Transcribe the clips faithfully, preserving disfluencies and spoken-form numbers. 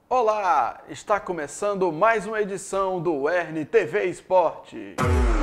Olá, está começando mais uma edição do Erne T V Esporte.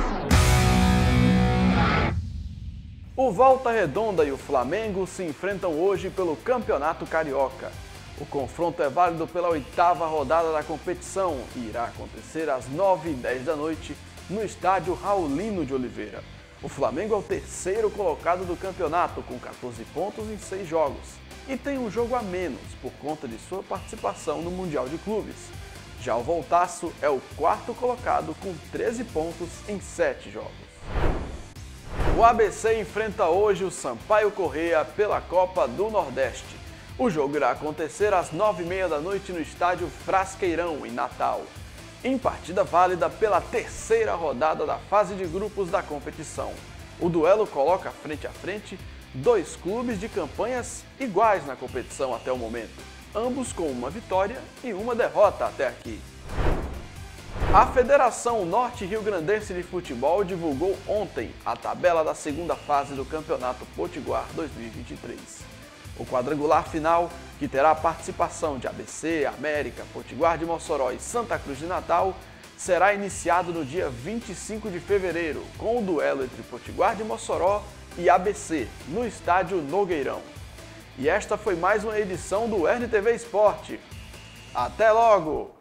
O Volta Redonda e o Flamengo se enfrentam hoje pelo Campeonato Carioca. O confronto é válido pela oitava rodada da competição e irá acontecer às nove e dez da noite no estádio Raulino de Oliveira. O Flamengo é o terceiro colocado do campeonato com quatorze pontos em seis jogos e tem um jogo a menos por conta de sua participação no Mundial de Clubes. Já o Voltaço é o quarto colocado com treze pontos em sete jogos. O A B C enfrenta hoje o Sampaio Corrêa pela Copa do Nordeste. O jogo irá acontecer às nove e meia da noite no estádio Frasqueirão, em Natal, em partida válida pela terceira rodada da fase de grupos da competição. O duelo coloca frente a frente dois clubes de campanhas iguais na competição até o momento, ambos com uma vitória e uma derrota até aqui. A Federação Norte-Rio-Grandense de Futebol divulgou ontem a tabela da segunda fase do Campeonato Potiguar dois mil e vinte e três. O quadrangular final, que terá a participação de A B C, América, Potiguar de Mossoró e Santa Cruz de Natal, será iniciado no dia vinte e cinco de fevereiro, com o duelo entre Potiguar de Mossoró e A B C, no estádio Nogueirão. E esta foi mais uma edição do Erne T V Esporte. Até logo!